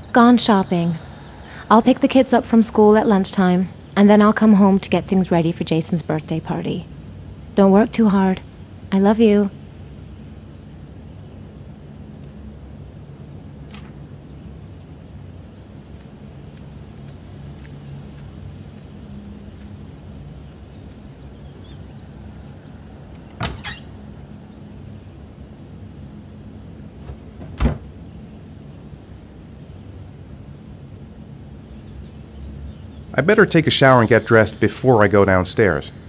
Gone shopping. I'll pick the kids up from school at lunchtime, and then I'll come home to get things ready for Jason's birthday party. Don't work too hard. I love you. I better take a shower and get dressed before I go downstairs.